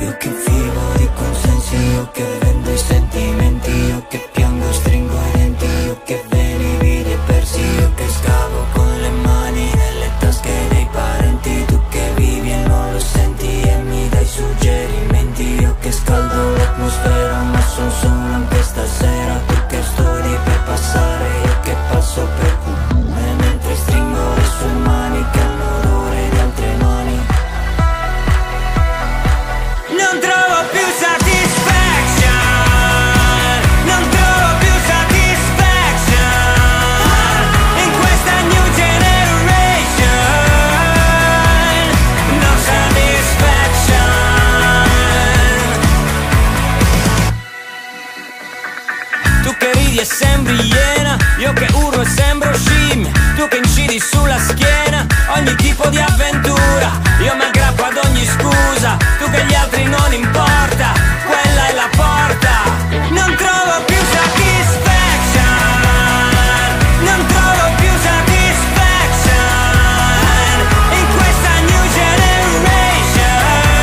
Io che vivo di consensi, io che vendo i sentimenti, io che piango e stringo i denti, io che veni e persi, io che scavo con le mani nelle tasche dei parenti, tu che vivi e non lo senti e mi dai suggerimenti, io che scaldo l'atmosfera ma son solo anche stasera, tu che studi per passare, io che passo per comune mentre stringo le sue mani che hanno l'odore di altre mani. Non trovo più satisfaction, non trovo più satisfaction in questa new generation. No satisfaction. Tu che ridi e sembri iena, io che urlo e sembro scimmia, tu che incidi sulla schiena ogni tipo di avventura, io mi aggrappo ad ogni scusa, tu che gli altri non importa, quella è la porta. Non trovo più satisfaction, non trovo più satisfaction in questa new generation.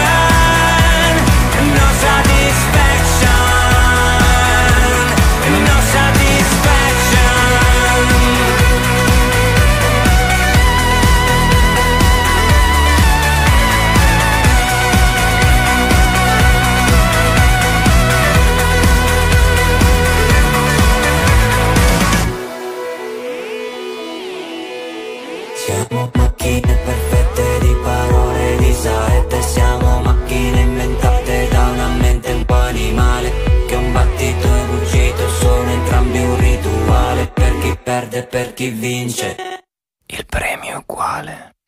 No satisfaction, no satisfaction. Siamo macchine perfette di parole disaette, siamo macchine inventate da una mente un po' animale, che un battito e ruggito sono entrambi un rituale, per chi perde e per chi vince il premio è uguale.